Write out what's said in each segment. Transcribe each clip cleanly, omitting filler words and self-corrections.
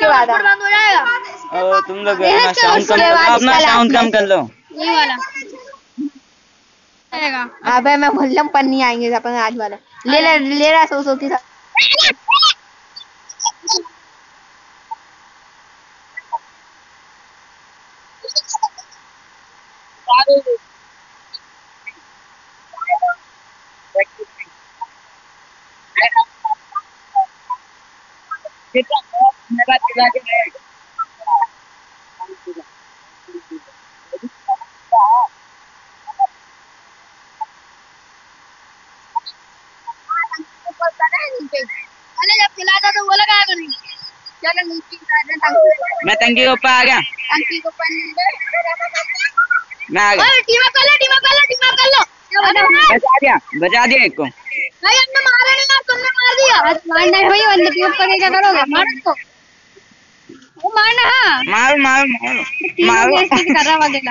उसके बाद बंद हो जाएगा। और तुम लोग अपना साउंड कम कर लो। ये वाला अबे मैं भल्लम पर नहीं आएंगे अपन आज वाला ले रहा 100 की था। जब खिलाता तो वो लगाएगा नहीं। चलो मैं टंकी के ऊपर आ गया। टंकी के ऊपर मैं आ गया। टीम कर लो। बचा दिया एक को। भाई हमने मारा नहीं यार, तुमने मार दिया। मारना है भाई, बंदे टीम पर क्या करोगे? मारो इसको। वो मारना है। मारो कैसे कर रहा वगैरह।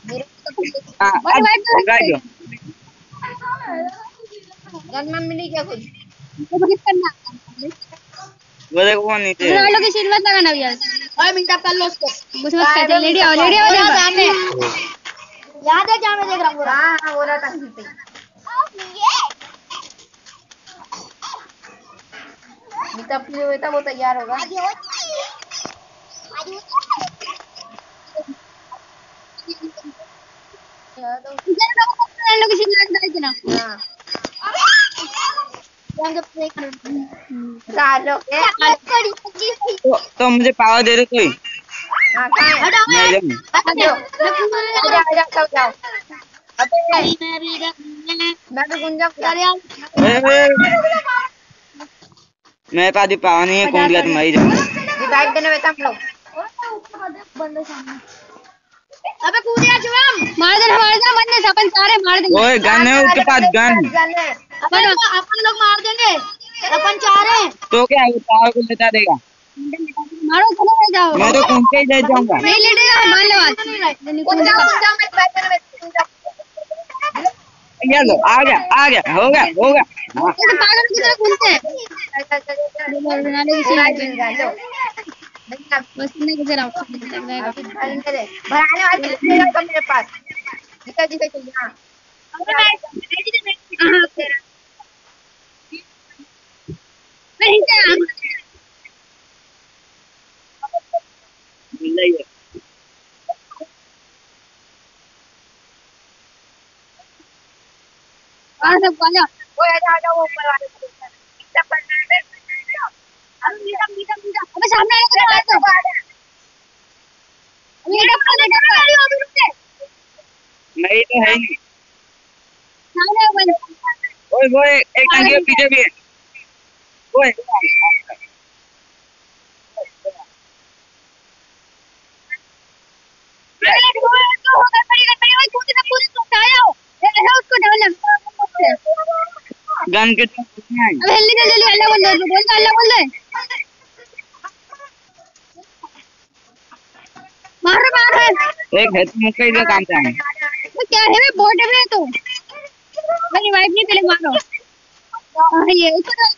गन मिली क्या कुछ? वो करना वो देखो वो नीचे रोनाल्डो की शील्ड मत लगाना भैया। ओए मिनट कर लो उसको। कुछ मत कर, लेडी आओ सामने। याद है क्या मैं देख रहा हूं? हां बोला था पे। मिटअप के लिए हुआ था, वो तैयार होगा। रोनाल्डो की शील्ड लगा देना। हां तो मुझे पावर दे दो कोई। मेरे पास पावर नहीं है, कौन गया तुम भाई रिवाइव देने में हम लोग। अबे कूद जा शुभम, मार देना बंदे अपन सारे मार देंगे। ओए गन है उसके पास, गन अपन लोग मार देंगे, अपन चार हैं। तो क्या पावर को बता देगा? मारो चलो ले जाओ। मैं तो कौन से ले जाऊंगा। नहीं लेटेगा, मान लो ये लो आ गया होगा। पागल की तरह घूमते हैं। बस नहीं गुजरा भराने वाले मेरे पास दिखा हां सब वाला वो आ वो ऊपर वाले अबे सामने आने को मार दो। नहीं तो है नहीं। सामने वो एक टंकी के पीछे भी है। ओए गन के अब जल्दी अल्लाह बोल दे मार एक है तुम कई का काम चाहे वो क्या है मैं बोट है तो मैं रिवाइव नहीं पहले मारो। हां ये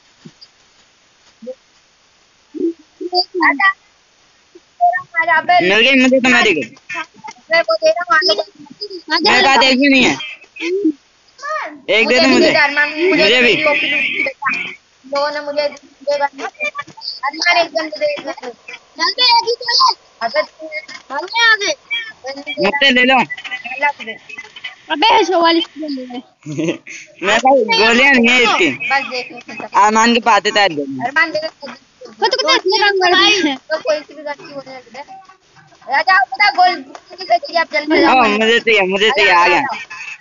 मिल गई मुझे तो मेरी गई। मैं वो दे रहा हूं मेरे पास एक भी नहीं है। एक दे दो मुझे भी। लोगों ने मुझे देगा अरमान एक गन दे चलते एक ही चले अबे आगे मुझसे ले लो। अबे 44 ले ले। मेरे पास गोलियां नहीं है इसकी। बस देख अरमान के पास है अरमान दे वो तो कितना रंग कर भाई तो कोई सी भी गलती होने लगी है। राजा पता गोल की आप जल्दी जाओ। मुझे चाहिए आ गया।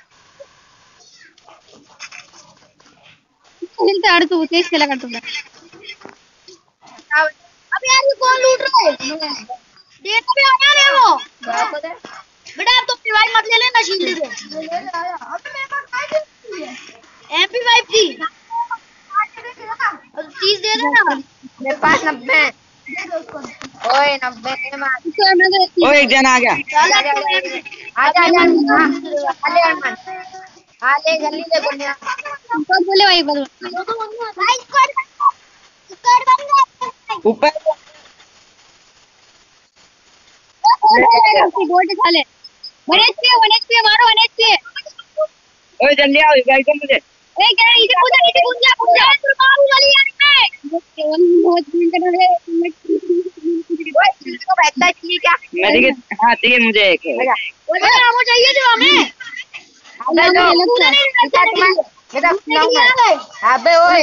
हिलते हट तू तेज खेला कर तुमने। अब यार ये कौन लूट रहा है? डेटा भी आना है वो बेटा आप तो रिवाइव मत ले लेना शील्ड से। अबे मेरे पास काय है MP5 की 30 दे देना मेरे पास 90 ओए 90 मार ओए एक जन आ गया। आजा आले अरमान आले जल्दी से बोलना कौन बोले भाई बोल भाई स्क्वाड बंद ऊपर गोल्ड खा ले 1 HP मारो 1 HP ओए जल्दी आओ भाई को मुझे ए क्या इधर कूद जा तू मारू वाली यार को बैठता है क्या मेडिकेट हां ठीक है मुझे एक ओए वो चाहिए जो हमें अबे ओए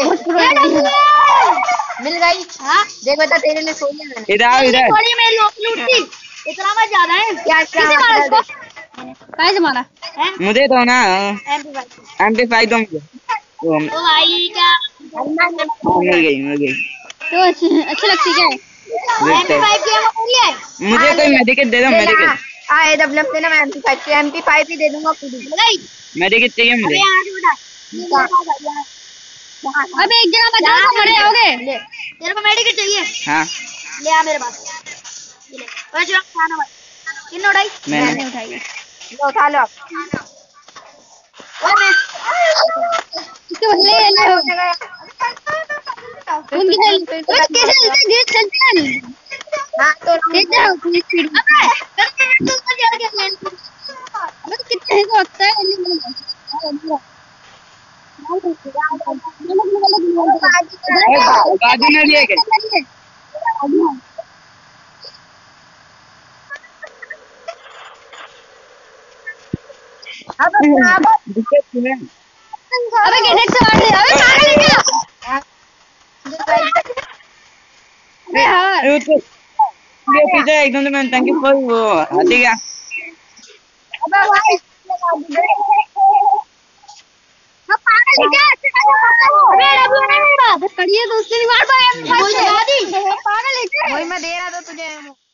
मिल गई। हां देख बेटा तेरे लिए सोई है मैंने। इधर आओ इधर थोड़ी मेरी लूटी इतना मत ज्यादा है क्या किसे मारा इसको कैसे मारा हैं मुझे दो ना MP5 दो मुझे ओ भाई क्या मिल गई तो अच्छी लगती क्या है MP5 की एमो पूरी है मुझे कोई मेडिकेट दे दो मेडिकेट AWM देना मैं MP5 की MP5 ही दे दूंगा खुद ही। मेडिकेट चाहिए अबे मुझे यहाँ से बेटा अबे एक जगह बचा तो मरे जाओगे तेरे को मेडिकेट चाहिए हां ले आ मेरे पास ये ले बस जो खाना भाई किन्ने उठाई मैंने उठाई लो उठा लो ओए मैं इसको ले उनकी कैसे गेट चलते हैं हां तो देख जाओ पुलिस स्पीड अबे तो कर यार क्या प्लान अबे कितने को लगता है बाजू में भी है क्या अबे गेनेट से मार दे अबे पागल है क्या अबे हां ये पीछे एकदम से मैंने थैंक यू फॉर वो ठीक है अबे भाई पागल है क्या अबे अभी मेरी बात करिए तो उससे नहीं मार पाए बोल दे पागल है क्या वही मैं दे रहा था तुझे।